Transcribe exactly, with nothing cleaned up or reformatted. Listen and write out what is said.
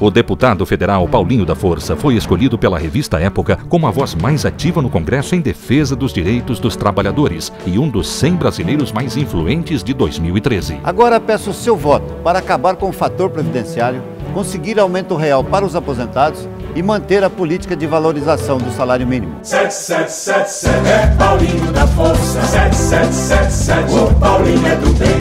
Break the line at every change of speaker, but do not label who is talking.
O deputado federal Paulinho da Força foi escolhido pela revista Época como a voz mais ativa no Congresso em defesa dos direitos dos trabalhadores e um dos cem brasileiros mais influentes de dois mil e treze.
Agora peço o seu voto para acabar com o fator previdenciário, conseguir aumento real para os aposentados e manter a política de valorização do salário mínimo.
sete sete sete sete é Paulinho da Força. sete sete sete sete, o Paulinho é do bem.